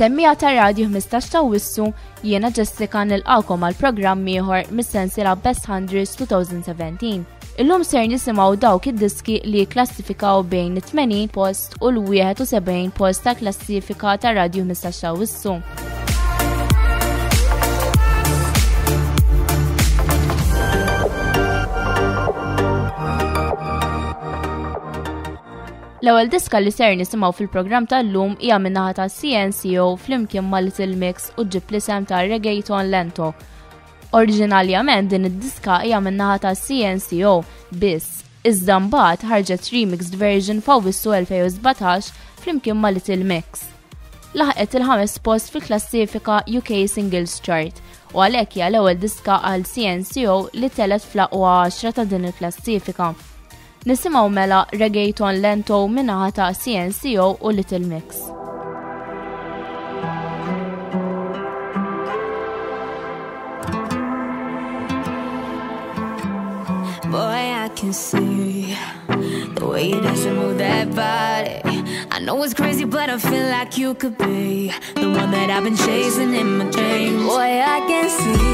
Mistemmija ta' Radio 15 ta' Wissu, jiena Jessica nilqakom għal programm ieħor mis-sensiela Best 100 2017. Illum ser nisimgħu dawk id-diski li klassifikaw bejn 80 post u l-71 post ta' klassifika ta' Radio 15 ta' Wissu. L-ewwel diska li ser nisimgħu fil-programm tal-lum hija min-naħa ta' CNCO flimkien ma' Little Mix u ġib l-isem ta' Reggaeton Lento. Oriġinaljament din id-diska hija min-naħa ta' CNCO biss, iżda mbagħad ħarġet remixed version f'Awwissu 2017 flimkien ma' Little Mix. Laħqet il-5 post fil-klassifika UK Singles Chart u għalhekk hija l-ewwel diska għal CNCO li telet fl-aqwa 10 ta' din il-klassifika. Nisimgħu mela Reggaeton Lento min-naħa ta' CNCO u Little Mix. Boy, I can see the way you dance and move that body. I know it's crazy, but I feel like you could be the one that I've been chasing in my dreams. Boy, I can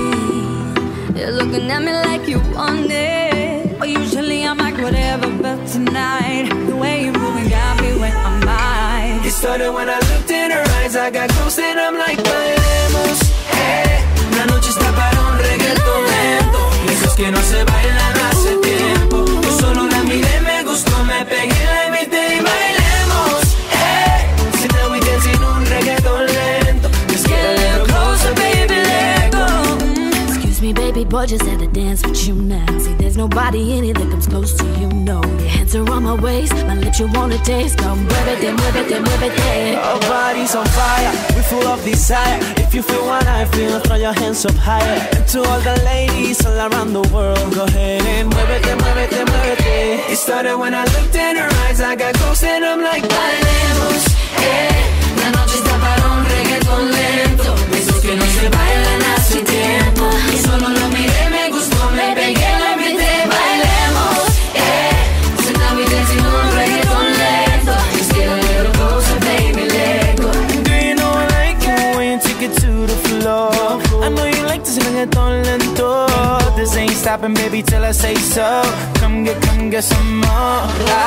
see you're looking at me like you want it. But usually I'm like whatever, but tonight the way you're moving got me where I'm at. It started when I looked in her eyes, I got close and I'm like, bailemos, la noche está para un reggaeton lento, esos que no se bailan hace tiempo. Yo solo la miré, me gustó, me pegué, la invité y bailemos, so now we dancing un reggaeton lento. Let's get a little closer, baby, let go. Excuse me, baby boy, just had to dance with you now. See, there's nobody in it that comes close to you, no. Your hands are on my waist, my lips you wanna taste. Come muévete, muévete, muévete. Our body's on fire, we're full of desire. If you feel what I feel, throw your hands up higher. And to all the ladies all around the world, go ahead and muévete, muévete, muévete. It started when I looked in her eyes, I got close and I'm like, bailemos, la noche está para un reggaeton lento, esos que no se bailan hace tiempo. Yo solo lo miré, me gustó, me pegué, la invité, bailemos, so now we dancing un reggaeton lento. Just get a little closer, baby, let go. Do you know I like it when you take it to the floor? I know you like this reggaeton lento. This ain't stopping, baby, till I say so. Come get some more.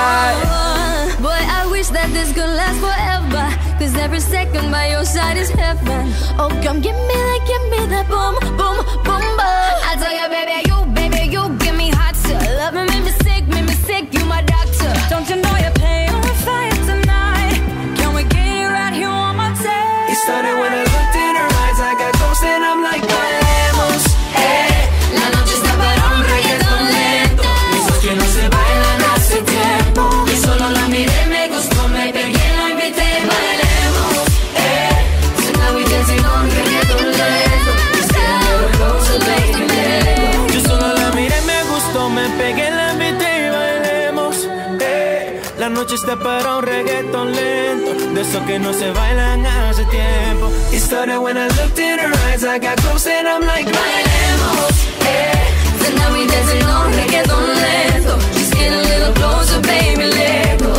Boy, I wish that this could last forever, 'cause every second by your side is heaven. Oh, come give me that boom, boom, boom, boom. I tell you, baby, you give me hot to love me, make me sick, you my doctor. Don't you know you're playing with fire tonight? Can we get you right here on my tail? It started when I looked in her eyes, I got close and I'm like, bailemos, la noche está para un reggaeton lento, esos que no se bailan hace tiempo. Yo solo la miré, me gustó, me pegué, la invité, bailemos, so now we dancing on reggaeton lento. Just get a little closer, baby, let go. Yo solo la miré, me gustó, me pegué, la invité y bailemos, la noche está para un reggaeton lento, de esos que no se bailan hace tiempo. It started when I looked in her eyes, I got close and I'm like, bailemos, so now we dancing on reggaeton lento. Just get a little closer, baby, let go.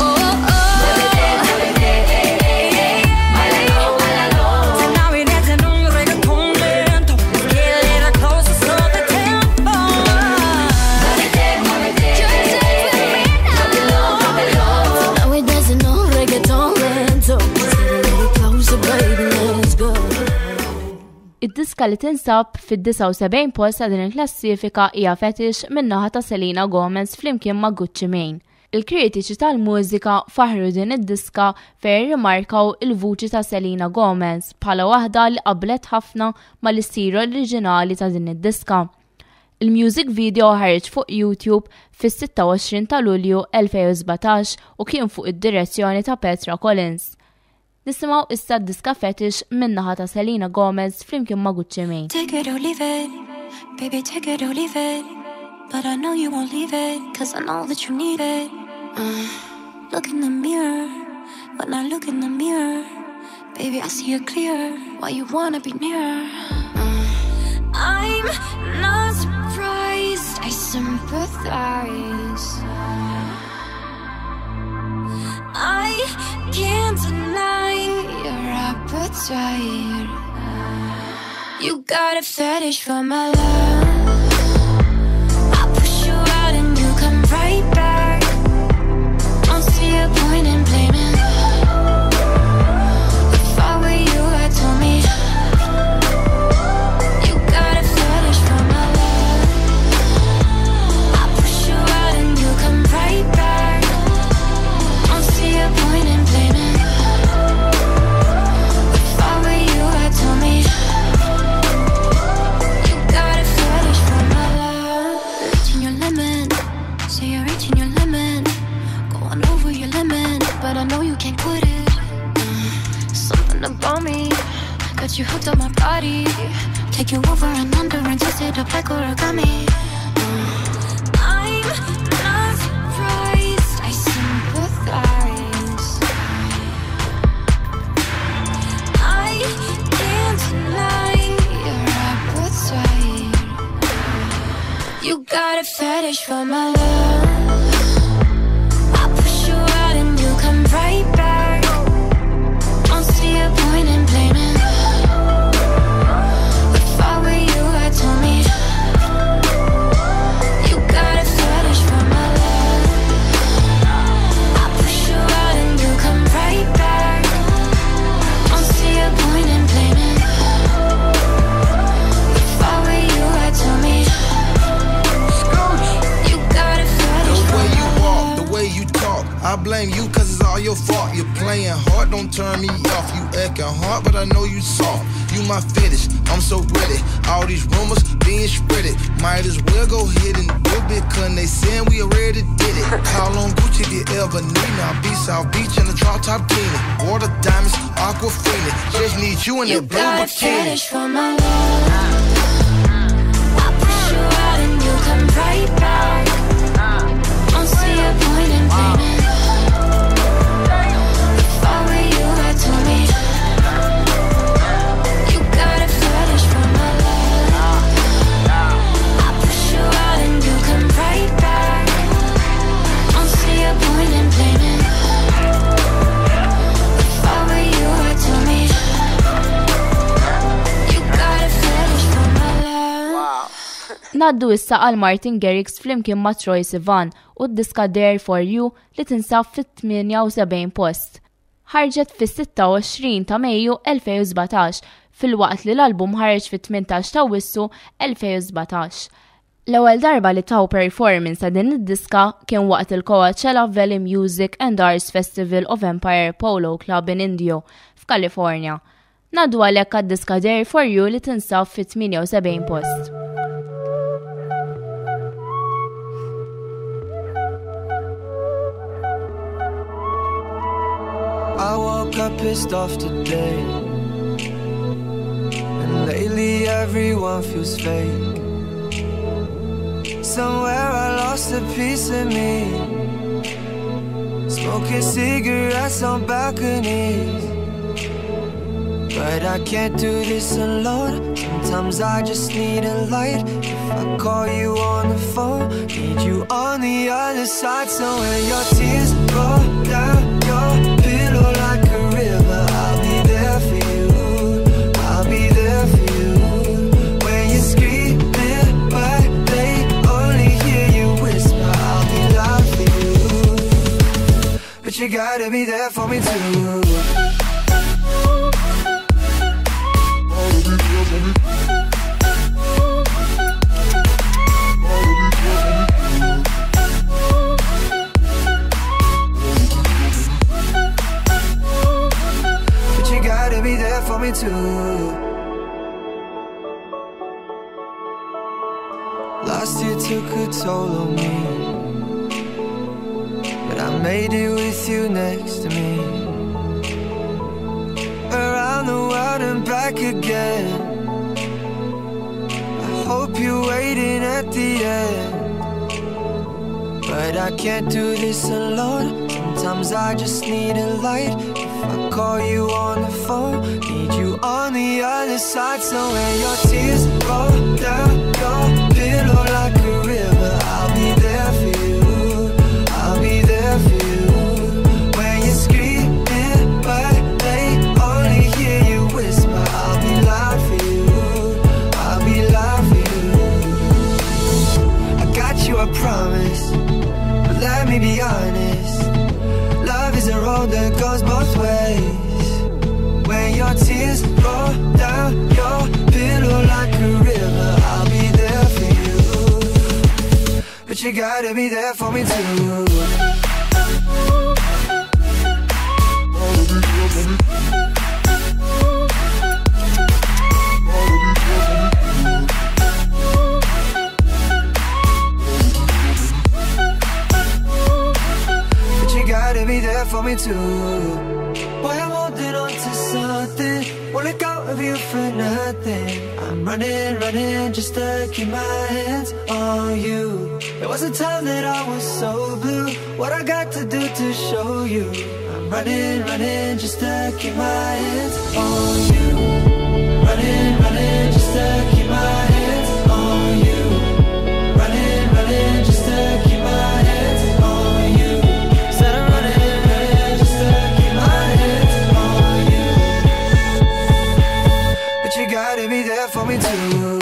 Id-diska li tinsab fid-79 post ta' din il-klassifika hija Fetish min-naħa ta' Selena Gomez flimkien ma' Gucci Mane. Il-kritiċi tal-mużika faħru din id-diska fejn rimarkaw il-vuċi ta' Selena Gomez bħala waħda li qablet ħafna mal-istilu oriġinali ta' din id-diska. Il-music video ħareġ fuq YouTube fis-26 ta' Lulju 2017 u kien fuq id-direzzjoni ta' Petra Collins. Nisimgħu issa d-diska Fetish min-naħa ta' Selena Gomez flimkien ma' Gucci Mane. Take it or leave it, baby, take it or leave it. But I know you won't leave it, 'cause I know that you need it. Look in the mirror, when I look in the mirror, baby, I see it clear, why you wanna be near. I'm not surprised, I sympathize. I can't deny your appetite. what's right. You got a fetish for my love. I push you out and you come right back. Don't see a point in blaming. If I were you, I'd tell me. You got a fetish for my love. I push you out and you come right back. Don't see a point in blaming. If I were you, I'd tell me. You got a fetish for my love. Reaching your limit, say you're reaching your limit. Going over your limit, but I know you can't quit it. Something about me got you hooked on my body. Take you over and under and twist it up like origami. I'm not surprised, I sympathize. I can't deny your appetite. You got a fetish for my love. I push you out and you come right back. Don't see a point in blaming. If I were you, I'd tell me. You got a fetish for my love. I push you out and you come right back. Don't see a point in blaming. If I were you, I'd tell me. You got a fetish for my love. The way you talk, I blame you cause it's all your fault. You're playing hard, don't turn me off. You acting hard, but I know you soft. You my fetish, I'm so ready. All these rumors being spreaded. Might as well go ahead and do it, cause they saying we already did it. How long Gucci if you ever need me? I'll be South Beach in the drop top bikini. Water diamonds, aquafina. Just need you in You that blue got a bikini. fetish for my love. I push you out and you come right back. Don't see a point in blaming. If I were you, I'd tell me. You got a fetish for my love. I push you out and you come right back. Don't see a point in blaming. If I were you, I'd tell me. You got a fetish for my love. Naddu issa għal Martin Garrix flimkien ma' Troye Sivan u d-diska There For You li tinsab fit-78 post. Ħarġet fis-26 ta' Mejju 2017 fil-waqt li l-album ħarġ fit-18 ta' Wissu 2017. L-ewwel darba li taw performance ta' din id-diska kien waqt il-Coachella Valley Music and Arts Festival of Empire Polo Club in Indio f'Kalifornja. Naddu għalhekk għad-diska There For You li tinsab fit-78 post. I woke up pissed off today, and lately everyone feels fake. Somewhere I lost a piece of me, smoking cigarettes on balconies. But I can't do this alone. Sometimes I just need a light. If I call you on the phone, need you on the other side. So when your tears roll down your pillow like a river, I'll be there for you. I'll be there for you. When you're screaming but they only hear you whisper, I'll be loud for you. But you gotta be there for me too. For me too. Last year took a toll on me, but I made it with you next to me. Around the world and back again. I hope you're waiting at the end. But I can't do this alone. Sometimes I just need a light. If I call you on the phone, need you on the other side. So when your tears roll down your pillow like a river, I'll be there for you. I'll be there for you. When you're screaming but they only hear you road that goes both ways. When your tears roll down your pillow like a river, I'll be there for you. But you gotta be there for me too. But you gotta be there for me too. Boy, I'm holding on to something, won't let go of you for nothing. I'm running just to keep my hands on you. There was a time that I was so blue, what I got to do to show you. I'm running just to keep my hands on you. Running just to keep my hands on you. Running just to keep my hands on you. Said I'm running just to keep my hands on you. But you gotta be there for me too.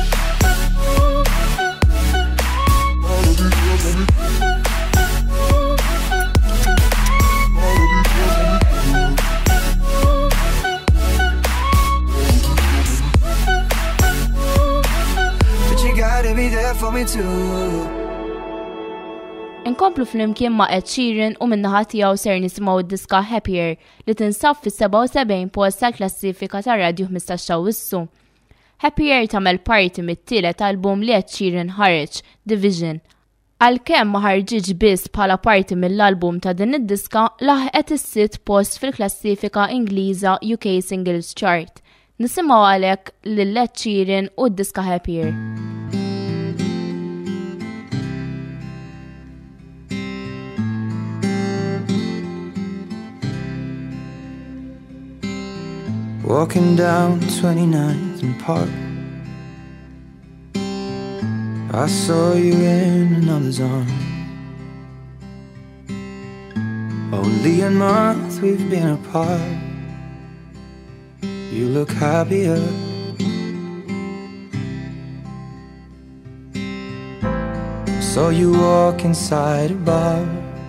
For me too. Inkomplu flimkien ma' Ed Sheeran u minnaħa tiegħu ser nisimgħu d-diska Happier li tinsab fis-77 post tal-klassifika ta' Radio 15 wissu. Happier tagħmel parti mit-tielet album li Ed Sheeran ħareġ, Division. Għalkemm ma ħarġitx biss bħala parti mill-album ta' din id-diska, laħqet is-sitt post fil-klassifika Ingliża UK Singles Chart. Nisimgħu għalhekk lil Ed Sheeran u d-diska Happier. Walking down 29th and Park, I saw you in another's arm. Only a month we've been apart. You look happier. Saw you walk inside a bar.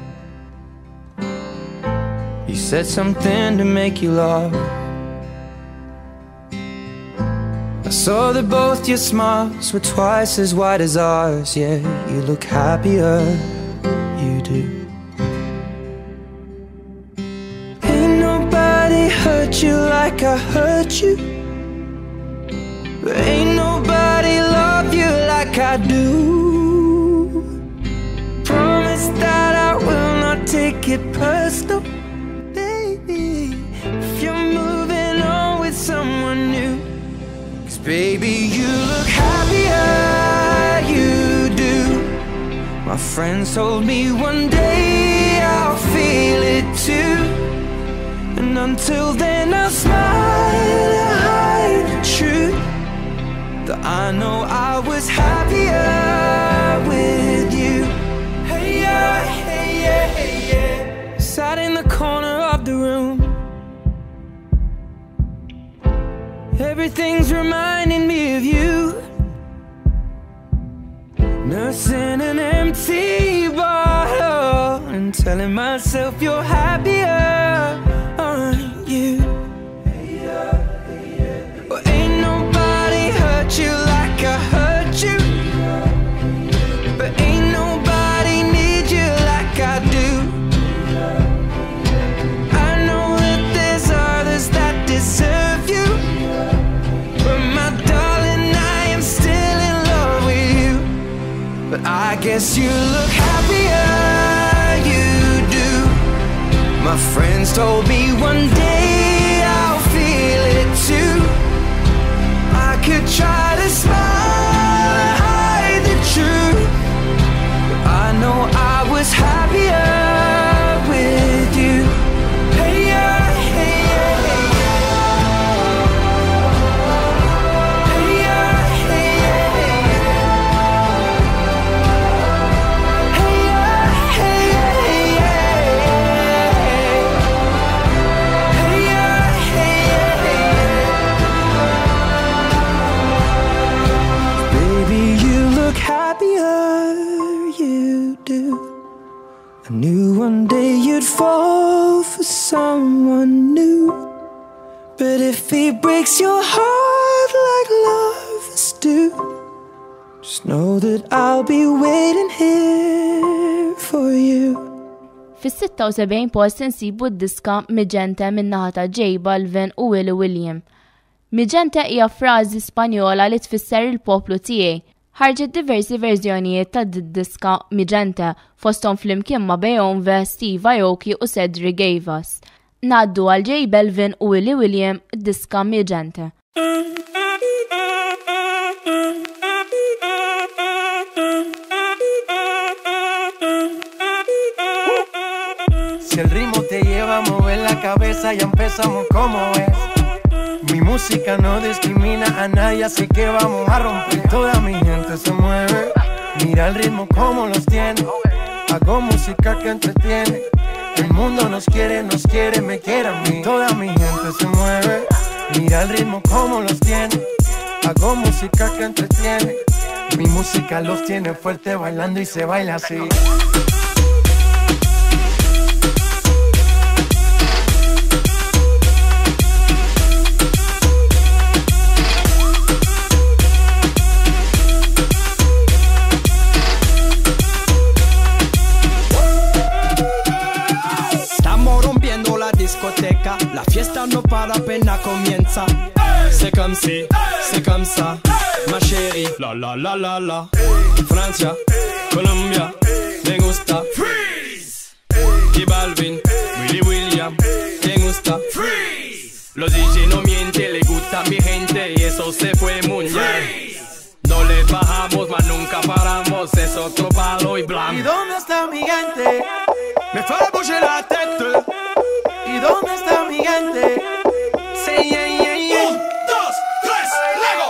You said something to make you laugh. I saw that both your smiles were twice as wide as ours. Yeah, you look happier, you do. Ain't nobody hurt you like I hurt you. Ain't nobody love you like I do. Promise that I will not take it personal, baby, if you're moving on with someone new. Baby, you look happier, you do. My friends told me one day I'll feel it too. And until then I'll smile and hide the truth, that I know I was happier with you. Hey yeah, hey yeah, hey yeah. Sat in the corner of the room, everything's reminding me of you. Nursing an empty bottle and telling myself you're happier, aren't you? Well, ain't nobody hurt you like I hurt you, but ain't nobody need you like I do. I know that there's others that deserve you, but my darling, I am still in love with you. But I guess you look happier, you do. My friends told me one day I'll feel it too. I could try to smile and hide the truth, but I know I was happier with you. Hey yeah, hey yeah, hey yeah. Hey yeah, hey yeah, hey yeah. Hey yeah, hey yeah, hey yeah. Hey yeah, hey yeah, hey yeah. you'd fall for someone new. But if he breaks your heart like lovers do, just know that I'll be waiting here for you. Fis-76 post insibu d-diska Magenta min-naħa ta' J Balvin u Willie William. Magenta hija frażi Spanjola li tfisser il-poplu tiegħi. Ħarġet diversi verżjonijiet ta' d-diska Magenta fosthom flimkien ma' Beyoncé, Steve Aoki u Cedric Gavas. Ngħaddu għal J Balvin u Willie William d-diska Magenta. Si el ritmo te lleva a mover la cabeza, ya empezamos como es. Mi música no discrimina a nadie, así que vamos a romper. Toda mi gente se mueve, mira el ritmo como los tiene. Hago música que entretiene. El mundo nos quiere, me quiere a mí. Toda mi gente se mueve, mira el ritmo como los tiene. Hago música que entretiene. Mi música los tiene fuerte bailando y se baila así. La fiesta no para, apenas comienza. C'est comme si, c'est comme ça, ma chérie. La la la la la. Francia, Colombia, me gusta. Freeze. J Balvin, Willie William, me gusta. Freeze. Los DJ no mienten, le gusta a mi gente y eso se fue mundial. No le bajamos, mas nunca paramos, es otro palo y blanco. ¿Y dónde está mi gente? Me fait bouger la tête. ¿Y dónde está mi gente? Say yeah, yeah, yeah. 1, 2, 3, Lego.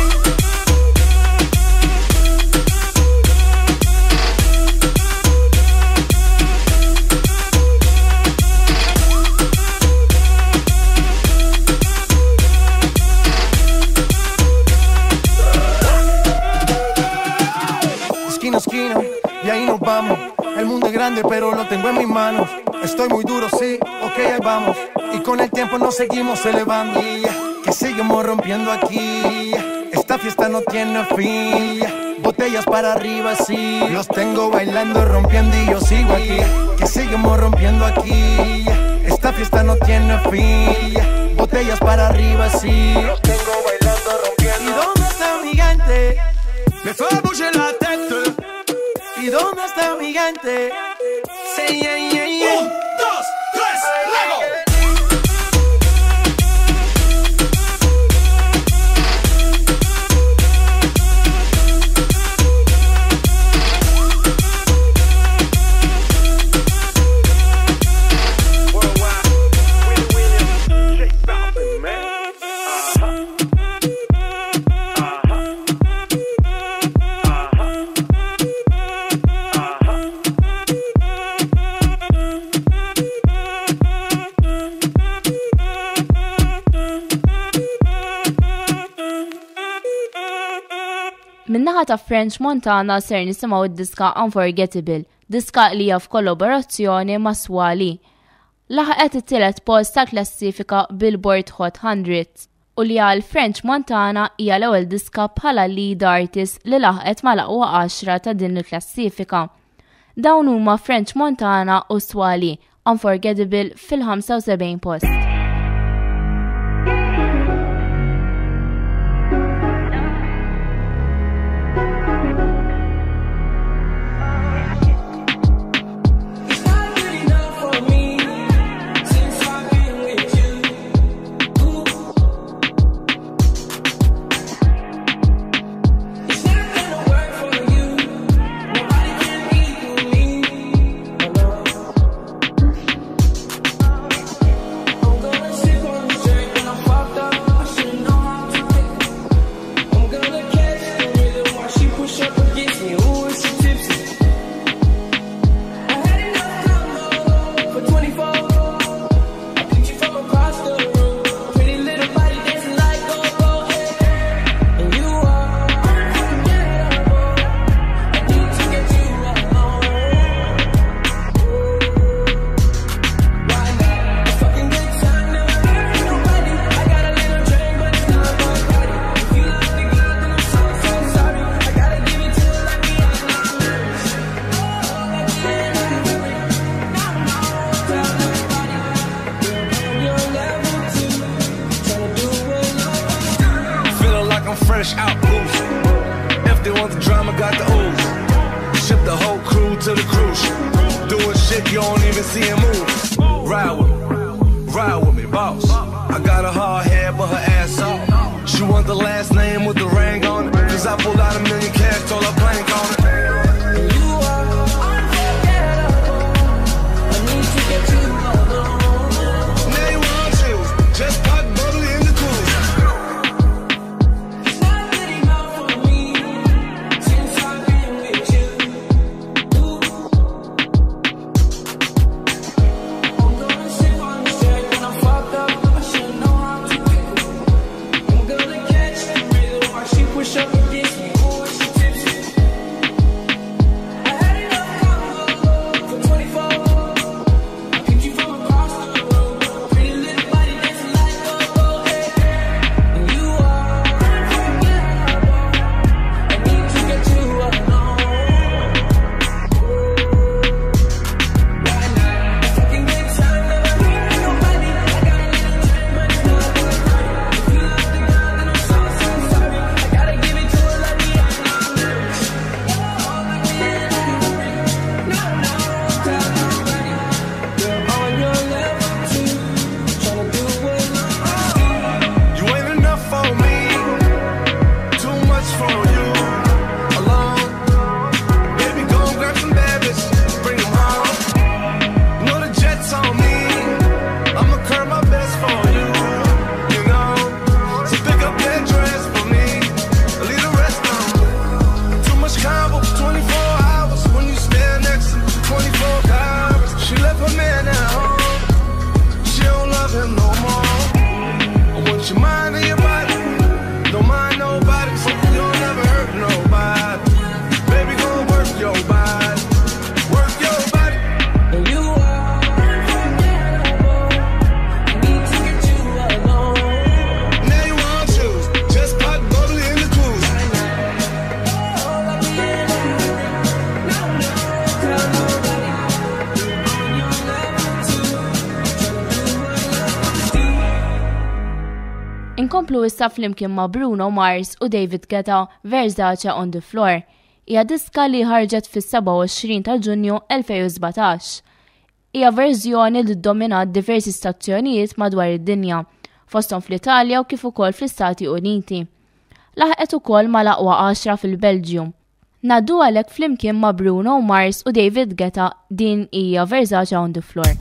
Esquina a esquina, y ahí nos vamos. El mundo es grande, pero lo tengo en mis manos. Estoy muy duro, sí, ok, ahí vamos. Y con el tiempo nos seguimos elevando. Que seguimos rompiendo aquí. Esta fiesta no tiene fin. Botellas para arriba, sí. Los tengo bailando, rompiendo y yo sigo aquí. Que seguimos rompiendo aquí. Esta fiesta no tiene fin. Botellas para arriba, sí. Los tengo bailando, rompiendo. ¿Y dónde está mi gente? Me fait bouger la tête. ¿Y dónde está mi gente? Say yeah, yeah, yeah. 1, 2, 3, Lego. Minnaħa ta' French Montana ser nisimgħu d-diska Unforgettable, diska li hija f'kollaborazzjoni ma' Swali. Laħqet it-tielet post ta' klassifika Billboard Hot 100 u li għal French Montana hija l-ewwel diska bħala lead artist li laħqet mal-aqwa 10 ta' din il-klassifika. Dawn huma French Montana u Swali, Unforgettable fil-75 post. I'm fresh out cruising. If they want the drama, got the ooze. Ship the whole crew to the cruise ship. Doing shit you don't even see him move. Ride with me, boss. I got a hard head, but her ass off. She want the last name with the ring on it. Cause I pulled out $1 million cash, told her blank on it. You are unforgettable. I need to get you alone. Now you want chills, just pop bubbly in the cool. It's not good enough for me since I've been with you. I'm gonna sip on the shit when I'm fucked up. I should know how to pick up. I'm gonna catch the rhythm while she push up against me. Oh, she tipsy. I had enough combo for 24. I picked you from across the road. Pretty little body dancing like go-go, hey. And you are unforgettable. I need to get you alone. Right now, if I can get time, never need nobody. I got a little time, but it's not good. If you love the girl, then I'm so sorry. I gotta give it to her like me, I'm not nervous. Oh, like me, and no, tell nobody. You're on your level too, tryna do what you ain't enough for me, too much for you. Alone, baby, go and grab some bad bitches, bring them home. Know the jet's on me, I'ma curb my best for you, you know. So pick up that dress for me, leave the rest on. Too much combo, 24 hours, when you stand next to me, 24 hours. She left her man at home, she don't love him no more. I want your mind and your body, don't mind nobody, so you'll never hurt nobody. Baby, go work your body, work your body. And you are unforgettable. I need to get you alone. Now you want choose, just pop bubbly in the cruise. Oh, like me and no, tell nobody. On your level too, tryna do what you do. Inkomplu issa flimkien ma' Bruno Mars u David Guetta Versace on the Floor. Hija diska li ħarġet fis-27 ta' Ġunju 2017. Hija verżjoni li ddominat diversi stazzjonijiet madwar id-dinja, fosthom fl-Italja u kif ukoll fl-Istati Uniti. Laħqet ukoll mal-aqwa 10 fil-Belġju. Naddu għalhekk flimkien ma' Bruno Mars u David Guetta din hija Versace on the Floor.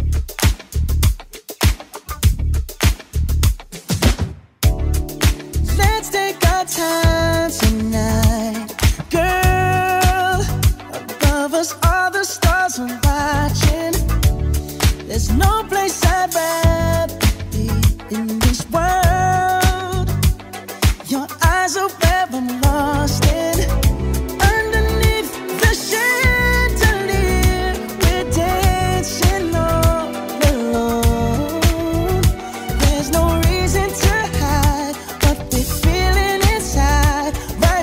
Let's take our time tonight, girl. Above us, all the stars are watching. There's no place I'd rather be in this world. Your eyes are where I'm lost in. Underneath the chandelier, we're dancing all alone. There's no reason to hide what we're feeling inside right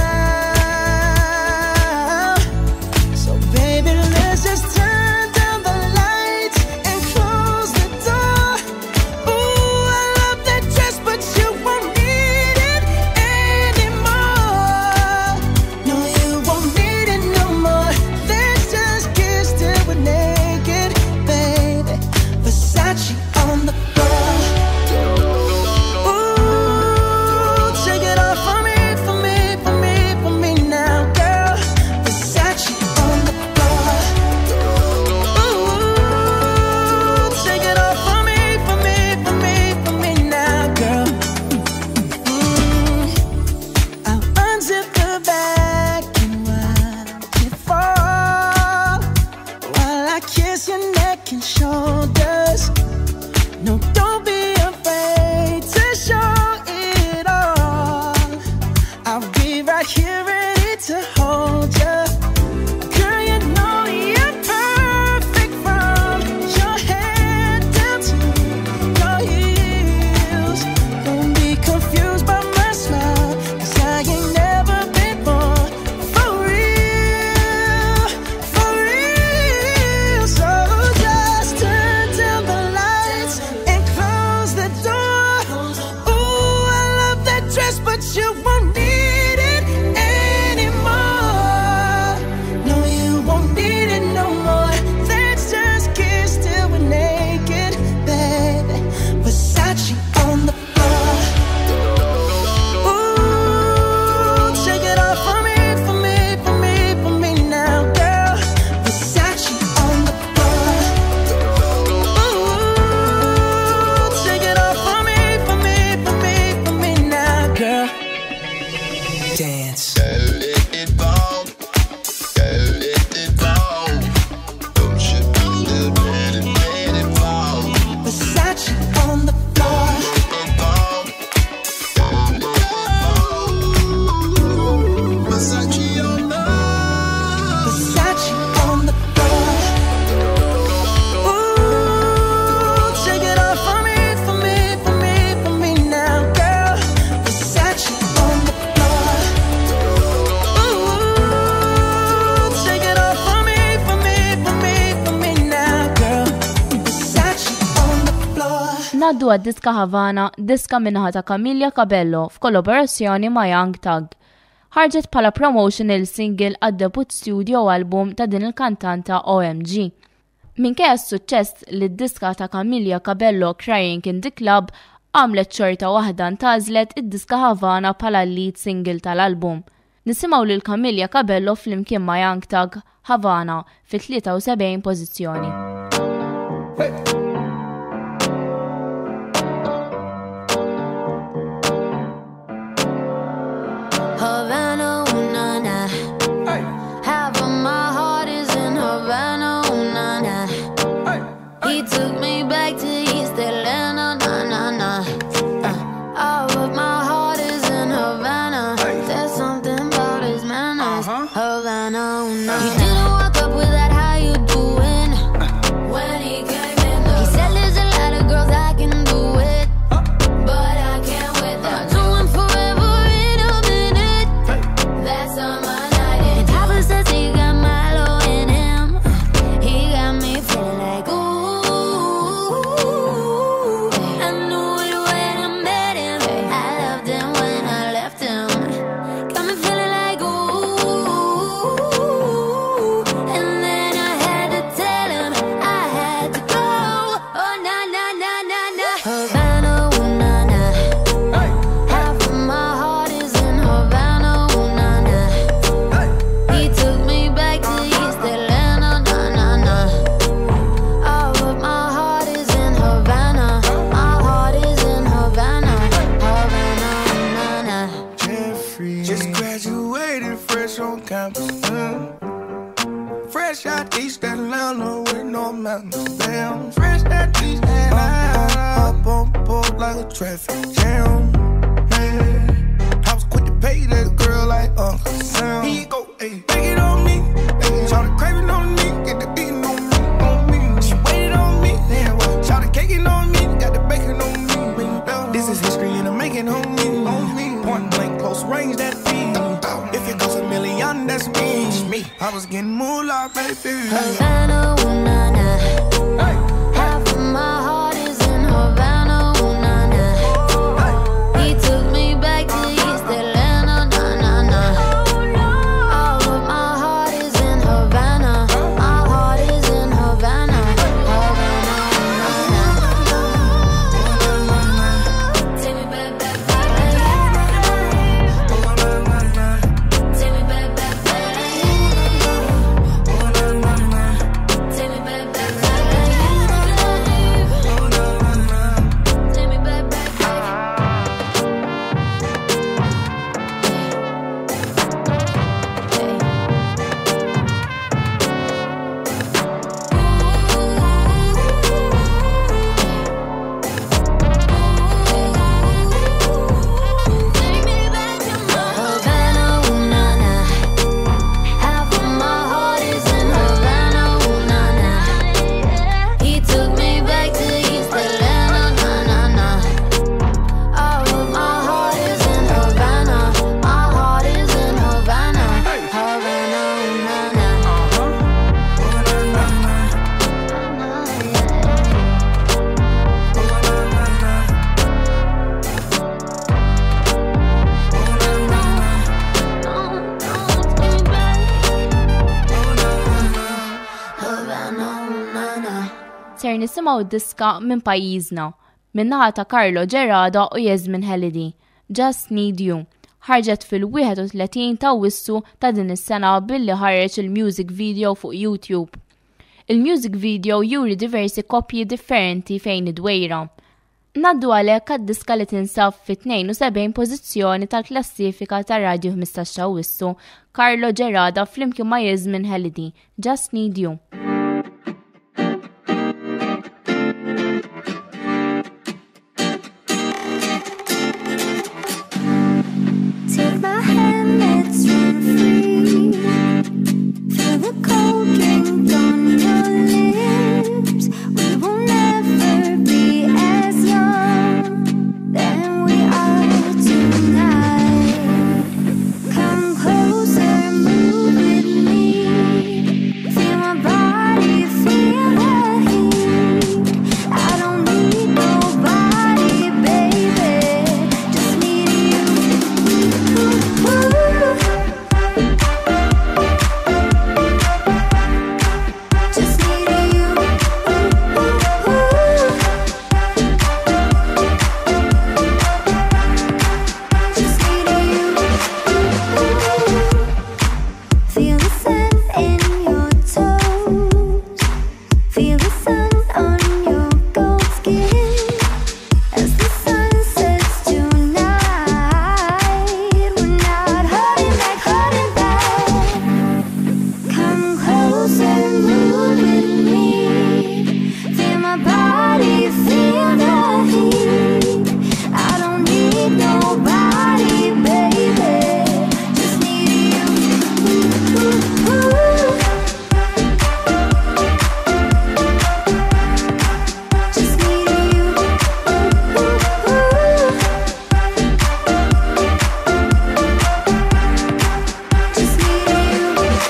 now. So baby, let's just turn down the lights and close the door. Ooh, I love that dress, but you won't need it anymore. No, you won't need it no more. Let's just kiss till we're naked, baby. Versace on the floor. Ooh, take it off for me, for me, for me, for me now, girl. Versace on the floor. Ooh, take it off for me, for me, for me, for me now, girl. I'll unzip the bag and watch it fall while I kiss your neck and shoulders. No, don't be afraid to show it all. I'll be right here ready to hold you. Girl, you know you're perfect from your head down to your heels. Don't be confused by my smile, 'cause I ain't never been born for real, for real. So just turn down the lights Naddu għad-diska Havana, diska minnaħa ta' Camilla Cabello f'kollaborazzjoni ma' Young Thug. Ħarġet bħala promotional single għad-debut studio album ta' din il-kantanta OMG. Minkejja s-suċċess li d-diska ta' Camilla Cabello Crying in the Club għamlet xorta waħda ntażlet id-diska Havana bħala lead single tal-album. Nisimgħu lil Camilla Cabello flimkien ma' Young Thug Havana fit-73 pożizzjoni. Havana, ooh, na, na. Half of my heart is in Havana, ooh, na, na. He took me back to East Atlanta, na, na, na. All of my heart is in Havana. There's something about his manners. Havana, ooh, na, na. He didn't walk up with that, how you doing? When he came in, he said there's a lot of girls I can do it, but I can't with them. Do him forever in a minute. That's on my night. And Papa says he got Milo in him. He got me feeling like ooh. I knew it when I met him. I loved him when I left him. Got me feeling like ooh. And then I had to tell him I had to go. Oh na na na na na. Havana, ooh, na na. Half of my heart is in Havana, ooh, na na. He took me back to East Atlanta, na na na. All of my heart is in Havana. My heart is in Havana, Havana, na na. Jeffrey just graduated fresh on campus. Fresh out East Atlanta with no mountains. Damn, fresh out East Atlanta. Up on board like a traffic jam. Yeah. I was quick to pay that girl like Uncle Sam. Here you go, ayy, take it on me. Ayy, shout the craving on me, get the beating on me, on me. She waited on me, yeah, well, shout the caking on me, got the bacon on me. This is history in the making on me, on me. Point blank, close range, that feed. If it goes a million, that's me. I was getting moolah, baby. Havana, ooh, na na. Half of my heart is in Havana, ooh, na na. He took me back to East Atlanta, na na na. All of my heart is in Havana. My heart is in Havana, Havana, na na. Take me back, back, back. Take me back, back, back. Take me back, back, back. Take me back, back, Havana, ooh, na na. Half of my heart is in Havana, ooh, na na. He took me back to East Atlanta, na na na. All of my heart is in Havana. My heart is in Havana, Havana, ooh, na na. Havana, ooh, na na. Ser nisimgħu diska minn pajjiżna, minnaħa ta' Carlo Gerada u Yasmin Halidi, Just Need You. Ħarġet fil-31 ta' Wissu ta' din is-sena billi ħareġ il-music video fuq YouTube. Il-music video juri diversi koppji differenti fejn id-dwejra. Naddu għalhekk għad-diska li tinsab fit-72 pożizzjoni tal-klassifika ta' Radio 15 ta' Wissu, Carlo Gerada flimkien ma' Yasmin Halidi, Just Need You. Take my hand, let's run free. Feel the cold drink on your lips. We will never be as young than we are tonight. Come closer, move with me. Feel my body. body feel the heat. I don't need nobody, baby. Just need you. Just need you. Just need you.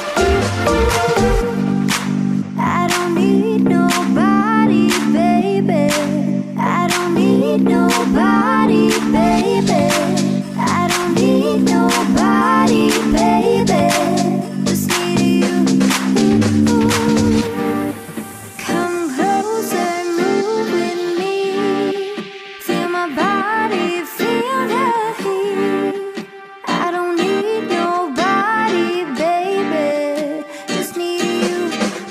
I don't need nobody, baby. I don't need nobody, baby. I don't need nobody, baby. Just need you. Come closer, move with me. Feel my body, feel the heat. I don't need nobody, baby. Just need you.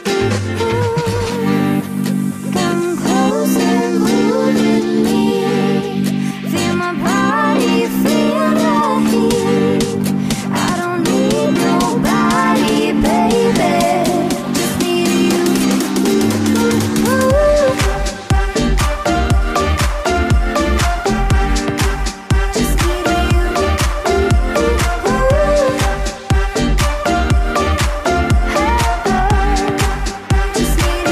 Come closer, move with me. Feel my body, feel the heat. I don't need nobody, baby. Just need you. Just need you. Just need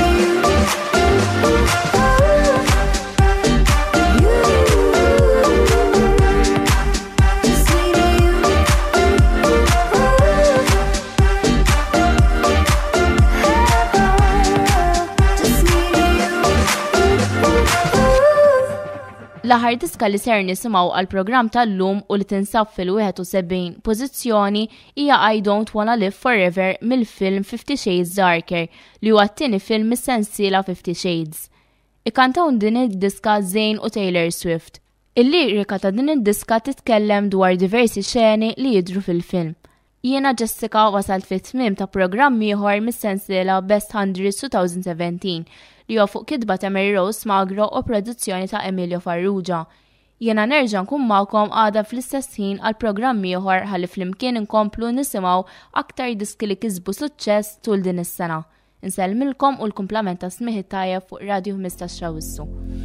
L-aħħar diska li ser nisimgħu għall-programm tal-lum u li tinsab fil-71 pożizzjoni hija I Don't Wanna Live Forever mill-film 50 Shades Darker li huwa t-tieni film mis-sensiela 50 Shades. Ikkantaw din id-diska Zayn u Taylor Swift. Il-lirika ta' din id-diska titkellem dwar diversi xeni li jidhru fil-film. Jiena Jessica wasalt fit-tmiem ta' programm ieħor mis-sensiela Best 100 2017 li huwa fuq kitba ta' Mary Rose Magro u produzzjoni ta' Emilio Farrugia. Jiena nerġa' nkun magħkom għada fl-istess ħin għal programm ieħor ħalli flimkien inkomplu nisimgħu aktar diski li kisbu suċċess tul din is-sena. Insellmilkom u l-kumplament ta' smieħ it-tajjeb fuq Radio 15 Rawwissu.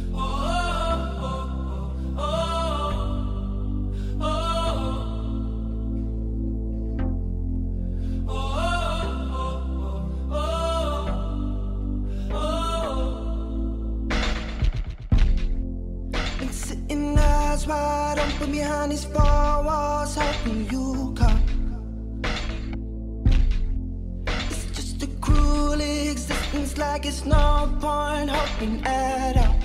Been sitting eyes wide open behind these four walls, hoping you come. It's just a cruel existence, like it's no point hoping at all.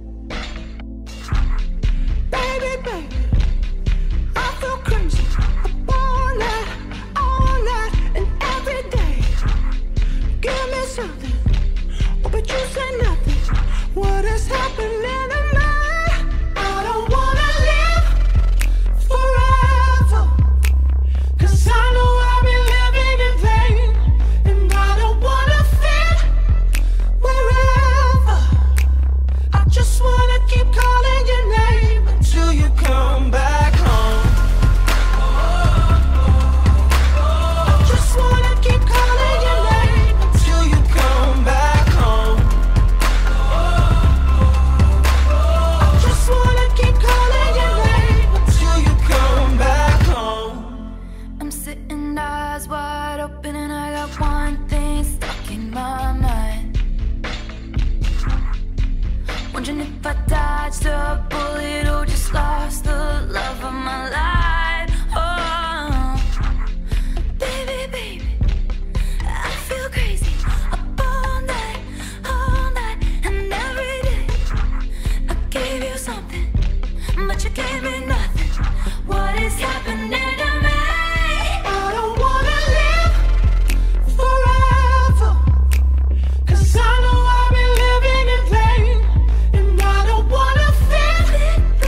Baby, baby, I feel crazy up all night, and every day. Give me something, oh, but you say nothing. What is happening to me? I don't wanna live forever, 'cause I know I've been living in vain, and I don't wanna fit wherever. I just wanna keep calling your name until you come back home. I just wanna keep calling your name until you come back home. I just wanna keep calling your name until you come back home. I'm sitting eyes wide open and I got one thing stuck in my mind. Wondering if I dodged a bullet or just lost the love of my life. Oh, baby, baby, I feel crazy up all night, and every day. I gave you something, but you gave me nothing. What is happening to me? I don't wanna live forever, 'cause I know I've been living in vain, and I don't wanna fit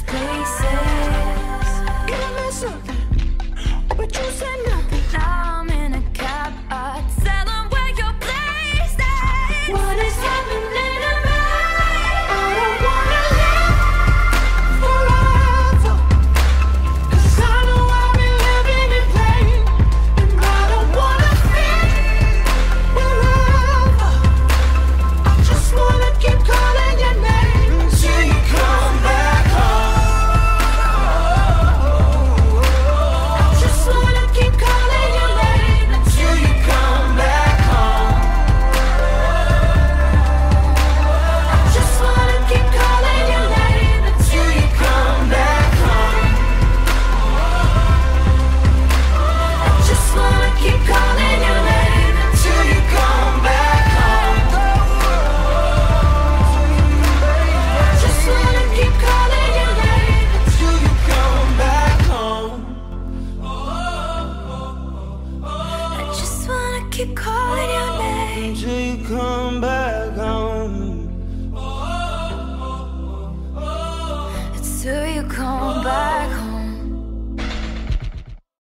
places. Can I miss something? But you said nothing. Now I'm in a cab, I tell them where your place is. What is happening to me? I don't wanna live forever, 'cause I know I've been living in pain, and I don't wanna feel wherever. I just wanna keep calling your name until you come back home. I just wanna keep calling your name until you come back home. I just wanna keep calling your name until you come back home. I just wanna keep calling your name until you come back home. I just wanna keep calling your name until you come back home. I just wanna keep calling your name. Until you come back home. Until you come back